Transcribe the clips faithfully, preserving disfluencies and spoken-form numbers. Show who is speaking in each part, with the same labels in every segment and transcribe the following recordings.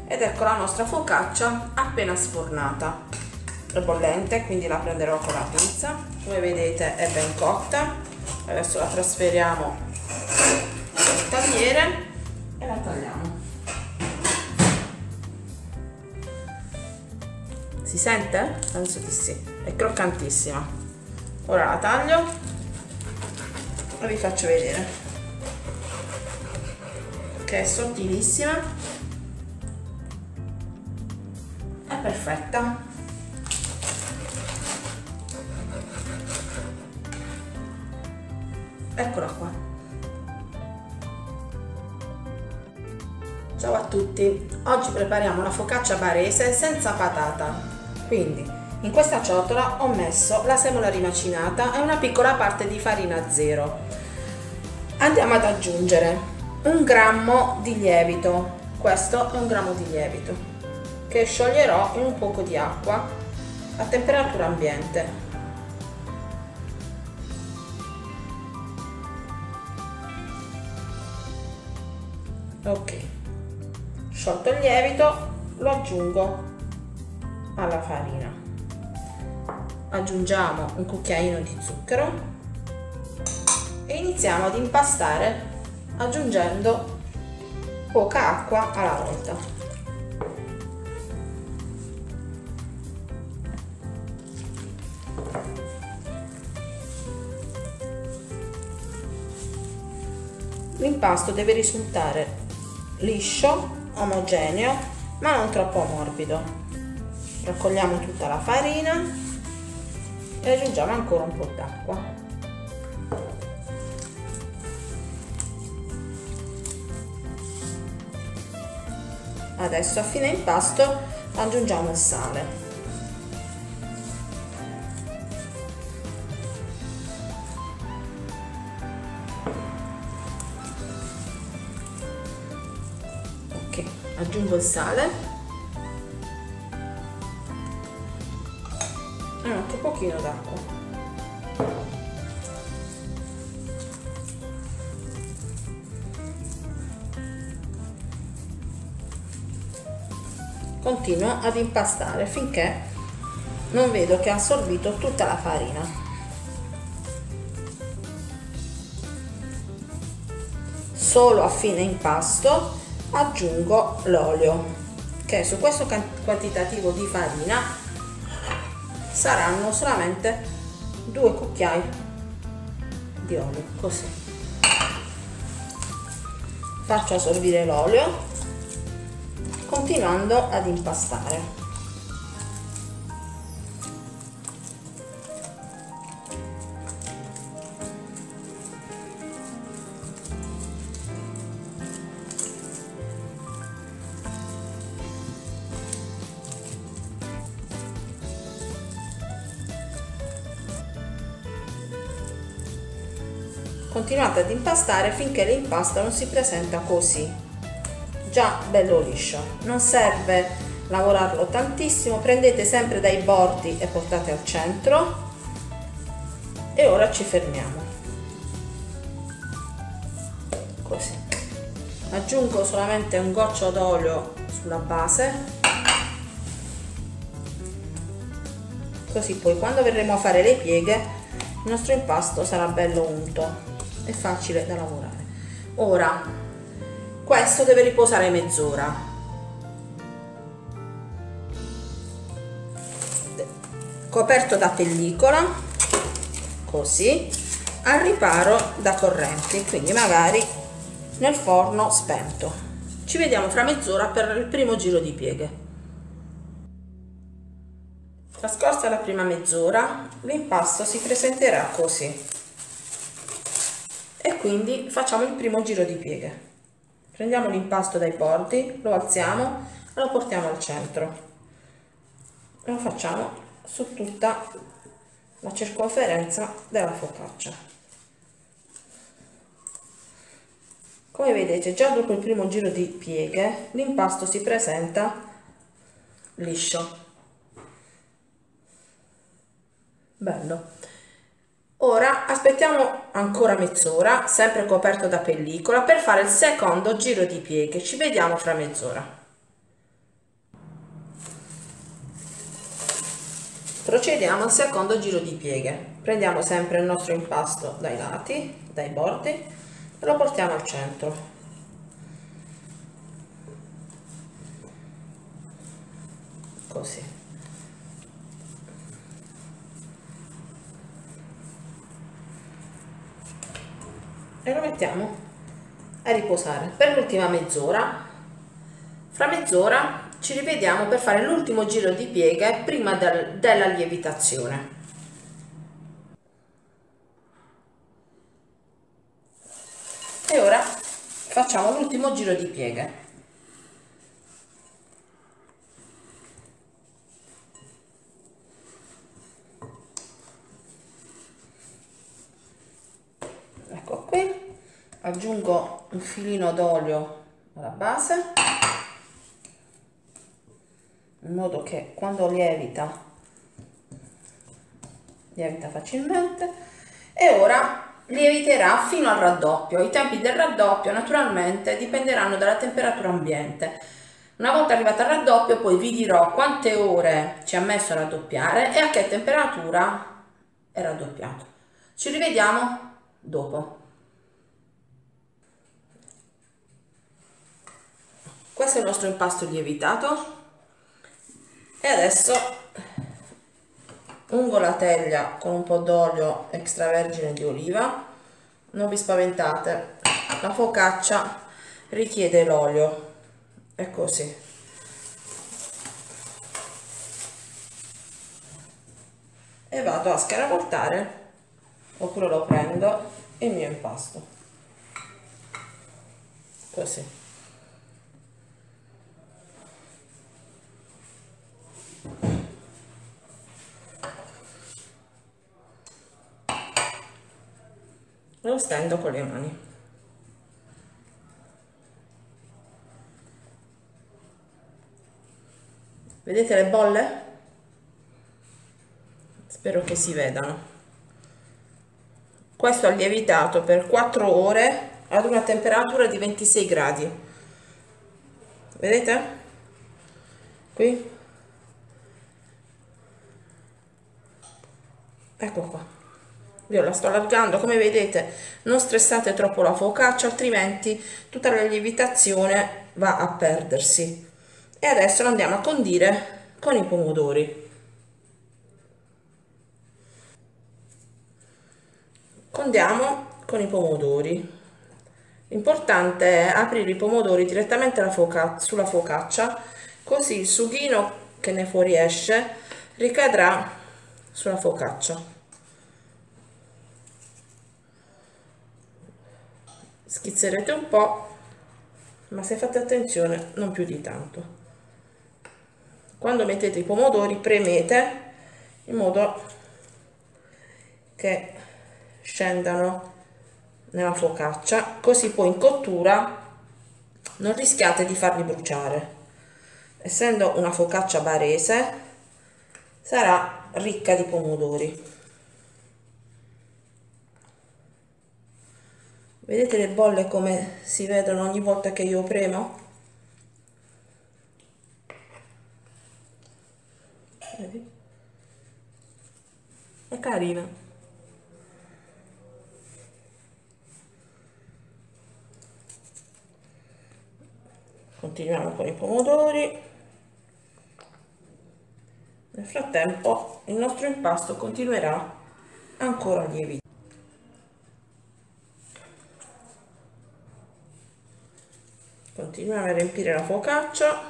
Speaker 1: Ed ecco la nostra focaccia appena sfornata, è bollente, quindi la prenderò con la pinza. Come vedete è ben cotta. Adesso la trasferiamo sul tagliere e la tagliamo. Si sente? Penso di sì, è croccantissima. Ora la taglio e vi faccio vedere che è sottilissima, è perfetta. Eccola qua. Ciao a tutti, oggi prepariamo la focaccia barese senza patata. Quindi in questa ciotola ho messo la semola rimacinata e una piccola parte di farina zero. Andiamo ad aggiungere un grammo di lievito, questo è un grammo di lievito, che scioglierò in un poco di acqua a temperatura ambiente. Ok, sciolto il lievito, lo aggiungo alla farina. Aggiungiamo un cucchiaino di zucchero e iniziamo ad impastare aggiungendo poca acqua alla volta. L'impasto deve risultare liscio, omogeneo, ma non troppo morbido. Raccogliamo tutta la farina e aggiungiamo ancora un po' d'acqua. Adesso a fine impasto aggiungiamo il sale. Ok, aggiungo il sale. E un pochino d'acqua. Continuo ad impastare finché non vedo che ha assorbito tutta la farina. Solo a fine impasto aggiungo l'olio, che su questo quantitativo di farina saranno solamente due cucchiai di olio, così. Faccio assorbire l'olio continuando ad impastare. Continuate ad impastare finché l'impasto non si presenta così, già bello liscio. Non serve lavorarlo tantissimo, prendete sempre dai bordi e portate al centro. E ora ci fermiamo. Così. Aggiungo solamente un goccio d'olio sulla base, così poi quando verremo a fare le pieghe il nostro impasto sarà bello unto. È facile da lavorare. Ora questo deve riposare mezz'ora. Coperto da pellicola, così, al riparo da correnti, quindi magari nel forno spento. Ci vediamo fra mezz'ora per il primo giro di pieghe. Trascorsa la prima mezz'ora, l'impasto si presenterà così. E quindi facciamo il primo giro di pieghe. Prendiamo l'impasto dai bordi, lo alziamo e lo portiamo al centro. E lo facciamo su tutta la circonferenza della focaccia. Come vedete, già dopo il primo giro di pieghe l'impasto si presenta liscio. Bello. Ora aspettiamo ancora mezz'ora, sempre coperto da pellicola, per fare il secondo giro di pieghe. Ci vediamo fra mezz'ora. Procediamo al secondo giro di pieghe. Prendiamo sempre il nostro impasto dai lati, dai bordi e lo portiamo al centro. Così. E lo mettiamo a riposare per l'ultima mezz'ora. Fra mezz'ora ci rivediamo per fare l'ultimo giro di pieghe prima del, della lievitazione. E ora facciamo l'ultimo giro di pieghe. Ecco qui, aggiungo un filino d'olio alla base, in modo che quando lievita lievita facilmente, e ora lieviterà fino al raddoppio. I tempi del raddoppio naturalmente dipenderanno dalla temperatura ambiente. Una volta arrivata al raddoppio poi vi dirò quante ore ci ha messo a raddoppiare e a che temperatura è raddoppiato. Ci rivediamo dopo. Questo è il nostro impasto lievitato e adesso ungo la teglia con un po' d'olio extravergine di oliva. Non vi spaventate, la focaccia richiede l'olio, è così. E vado a scaravoltare, oppure lo prendo il mio impasto, così. Lo stendo con le mani. Vedete le bolle? Spero che si vedano. Questo ha lievitato per quattro ore ad una temperatura di ventisei gradi. Vedete? Qui. Ecco qua. Io la sto allargando, come vedete non stressate troppo la focaccia, altrimenti tutta la lievitazione va a perdersi. E adesso lo andiamo a condire con i pomodori. Condiamo con i pomodori. L'importante è aprire i pomodori direttamente alla foca- sulla focaccia, così il sughino che ne fuoriesce ricadrà sulla focaccia. Schizzerete un po', ma se fate attenzione non più di tanto. Quando mettete i pomodori premete in modo che scendano nella focaccia, così poi in cottura non rischiate di farli bruciare. Essendo una focaccia barese sarà ricca di pomodori. Vedete le bolle come si vedono ogni volta che io premo? Vedi? È carina. Continuiamo con i pomodori. Nel frattempo il nostro impasto continuerà ancora a lievitare. Continuiamo a riempire la focaccia,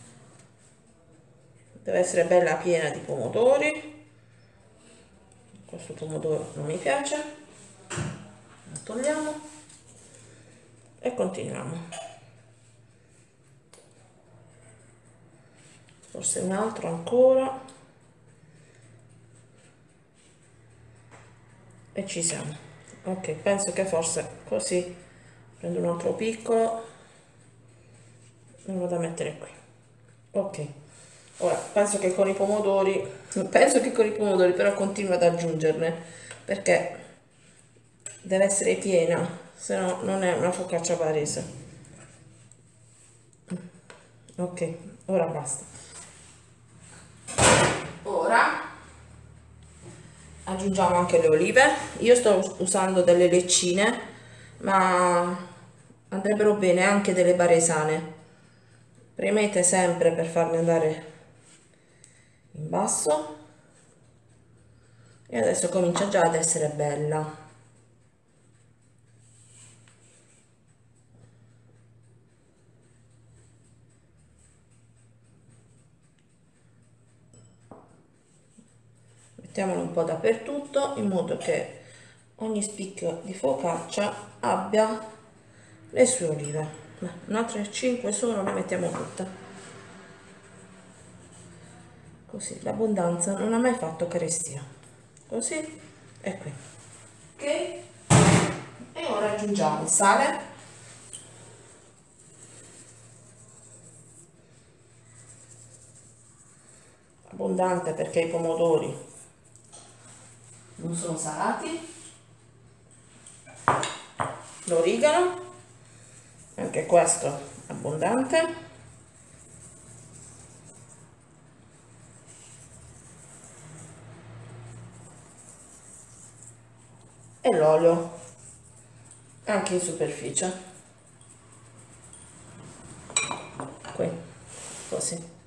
Speaker 1: deve essere bella piena di pomodori. Questo pomodoro non mi piace, lo togliamo e continuiamo. Forse un altro ancora e ci siamo. Ok, penso che forse così prendo un altro piccolo. Lo vado a mettere qui. Ok, ora penso che con i pomodori penso che con i pomodori però continuo ad aggiungerne perché deve essere piena, se no non è una focaccia barese. Ok, ora basta. Ora aggiungiamo anche le olive. Io sto usando delle leccine, ma andrebbero bene anche delle baresane. Premete sempre per farle andare in basso e adesso comincia già ad essere bella. Mettiamolo un po' dappertutto in modo che ogni spicchio di focaccia abbia le sue olive. Un'altra cinque solo le mettiamo tutte, così l'abbondanza non ha mai fatto carestia. Così e qui, ok? E ora aggiungiamo il sale, abbondante perché i pomodori non sono salati, l'origano, anche questo abbondante, e l'olio anche in superficie, qui, così.